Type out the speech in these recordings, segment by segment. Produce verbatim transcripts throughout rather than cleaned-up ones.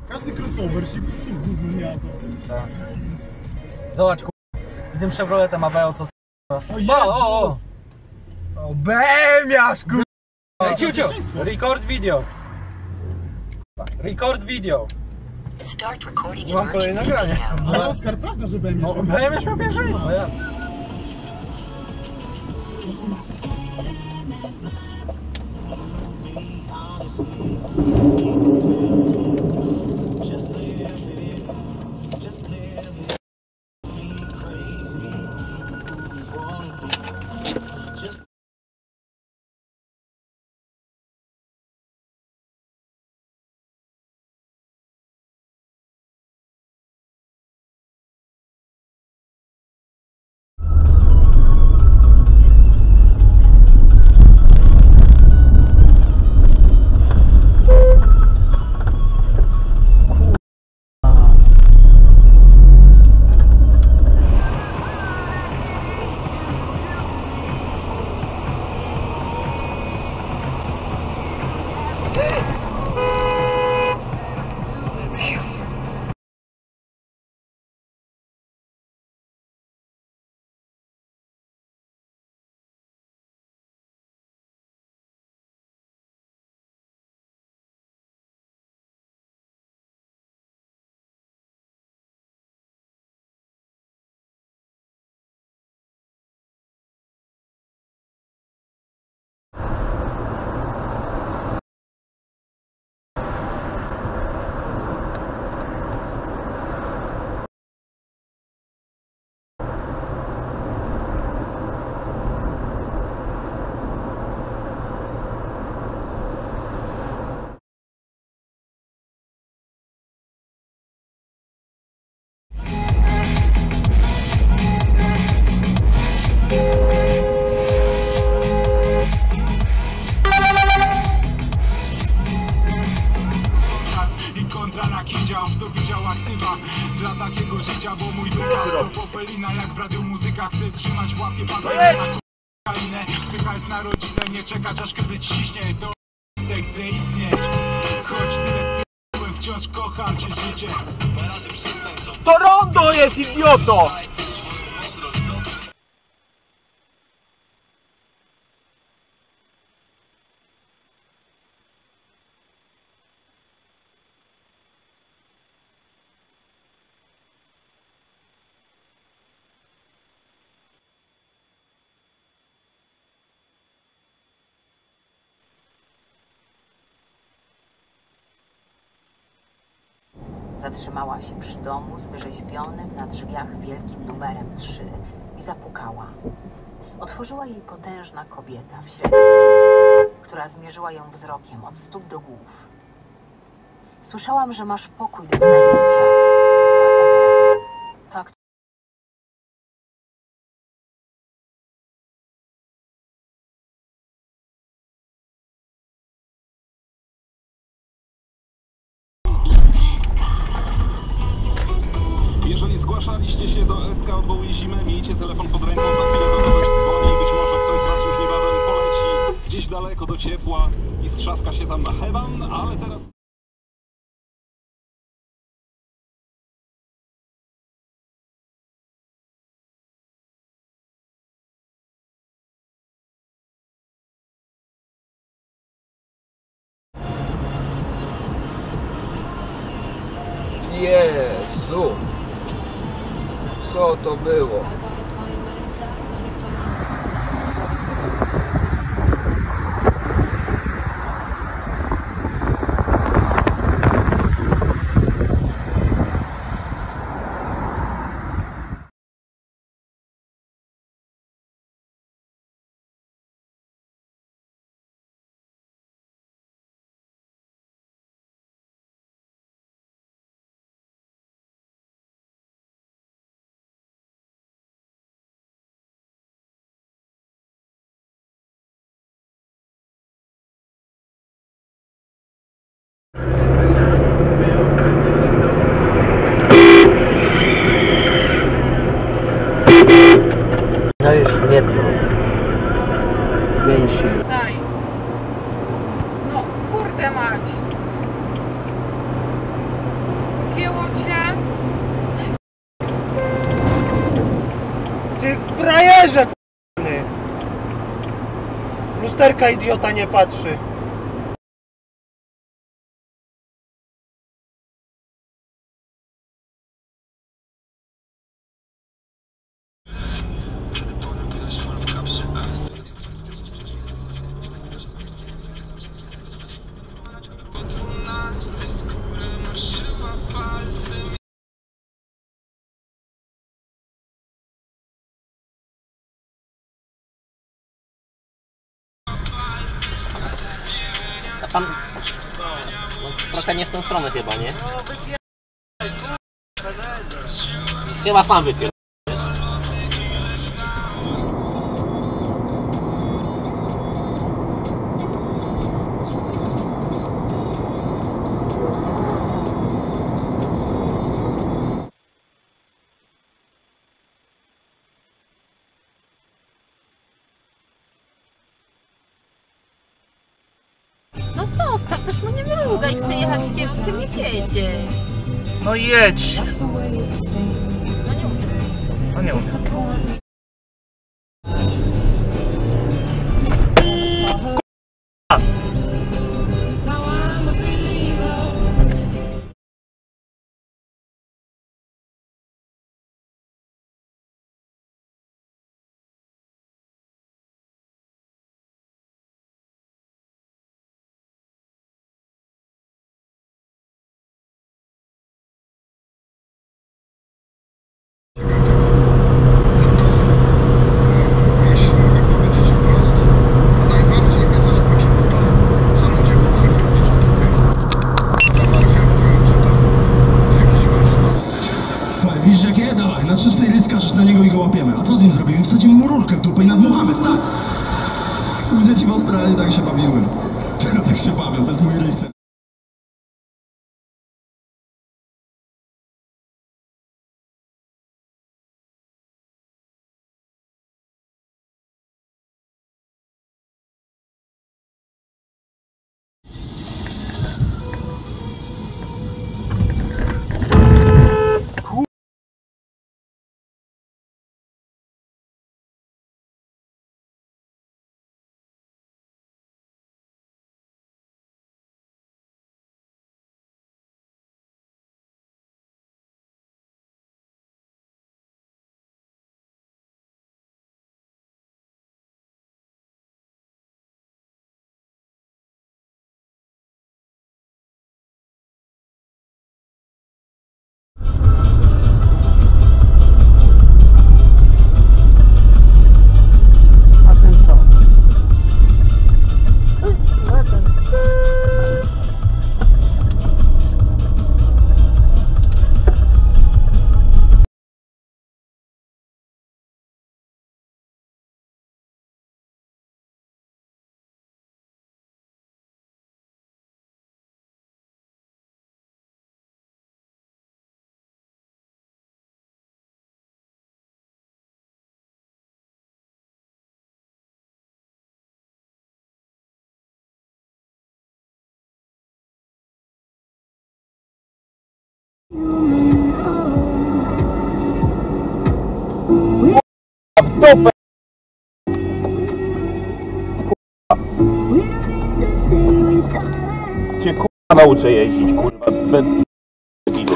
Każdy crossover się po prostu gówno miato. Tak. Zobacz, ku... I tym Chevroletem Aveo, co... O, o, o! O, bemiasz, kur... Ej, ciu, ciu! Record video! Record video! Mam kolejne nagranie. Ale Oskar, prawda, że bemiasz? No, będziesz miał pierwszeństwo, jasne. Kto widział aktywa dla takiego życia, bo mój wykaz to popelina. Jak w radiomuzyka chcę trzymać w łapie papierę na kokainę. Chcę hajs na rodzinę, nie czekać aż kiedy ciśnie. To chcę istnieć, choć tyle spierdolłem, wciąż kocham cię życie. To rondo jest, idioto! Zatrzymała się przy domu z wyrzeźbionym na drzwiach wielkim numerem trzy i zapukała. Otworzyła jej potężna kobieta w średnim wieku, która zmierzyła ją wzrokiem od stóp do głów. Słyszałam, że masz pokój do wynajęcia. Tak. Jeżeli zgłaszaliście się do S K Odwołuj Zimę, miejcie telefon pod ręką, za chwilę do kogoś dzwoni i być może ktoś z was już niebawem poleci gdzieś daleko do ciepła i strzaska się tam na hewan, ale teraz... Jezu! Co to było? frajerze, k***ny. W lusterka idiota nie patrzy. A pan... No, trochę nie w tą stronę chyba, nie? Chyba sam wypier... No zostaw, też mu nie mrugaj, chce jechać z kiepskim, niech jedzie. No jedź! No nie umiem. No nie umiem. Jeśli mogę powiedzieć wprost, to najbardziej mnie zaskoczyło to, co ludzie potrafią mieć w dupie. Ta marchewka, czy tam jakieś warzywa. Dawaj, widzisz jak je? Dawaj, na czystej ryskasz na niego i go łapiemy. A co z nim zrobimy? Wsadzimy mu rurkę w dupę i nadmuchamy, stary. Dzieci w Australii tak się bawiły. Tak się bawią, to jest mój lisek. W dupę! Cię kurwa nauczę jeździć, kurwa, bez debilu.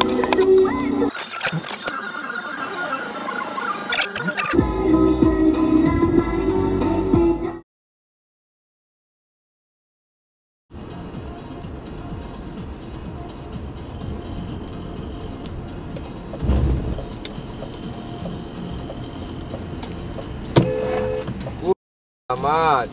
A mać!